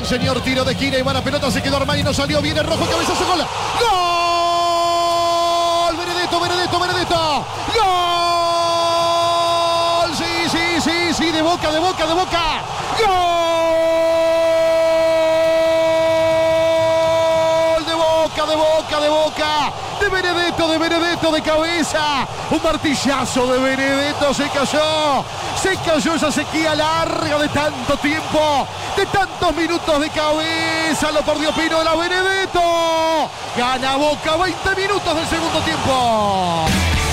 bien, señor. Tiro de esquina y va la pelota. Se quedó Armani, no salió. Viene Rojo, cabezazo, gol. ¡Gol! Benedetto, Benedetto, Benedetto. ¡Gol! Sí, sí, sí, sí. De Boca, de Boca, de Boca. ¡Gol! De Boca, de Boca, de Boca. De Benedetto, de Benedetto, de cabeza. Un martillazo de Benedetto. Se cayó esa sequía larga de tanto tiempo, de tantos minutos de cabeza. Lo perdió Pinola. Benedetto gana Boca. 20 minutos del segundo tiempo.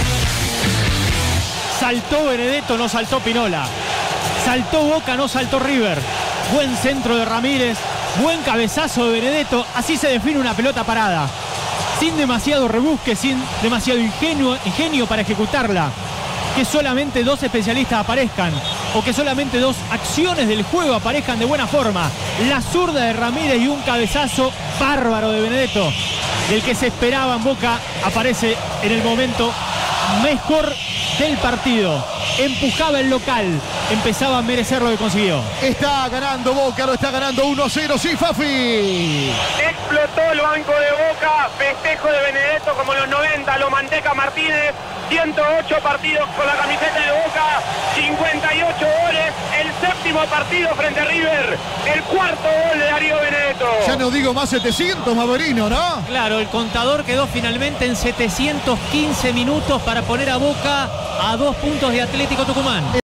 Saltó Benedetto, no saltó Pinola. Saltó Boca, no saltó River. Buen centro de Ramírez, buen cabezazo de Benedetto. Así se define una pelota parada, sin demasiado rebusque, sin demasiado ingenio para ejecutarla. Que solamente dos especialistas aparezcan, o que solamente dos acciones del juego aparezcan de buena forma. La zurda de Ramírez y un cabezazo bárbaro de Benedetto. Del que se esperaba en Boca, aparece en el momento mejor del partido. Empujaba el local, empezaba a merecer lo que consiguió. Está ganando Boca, lo está ganando 1-0, sí, Fafi. Explotó el banco de Boca, festejo de Benedetto como en los 90, lo manteca Martínez. 108 partidos con la camiseta de Boca, 58 goles, el séptimo partido frente a River, el cuarto gol de Darío Benedetto. Ya no digo más 700, Maverino, ¿no? Claro, el contador quedó finalmente en 715 minutos para poner a Boca a 2 puntos de Atlético Tucumán.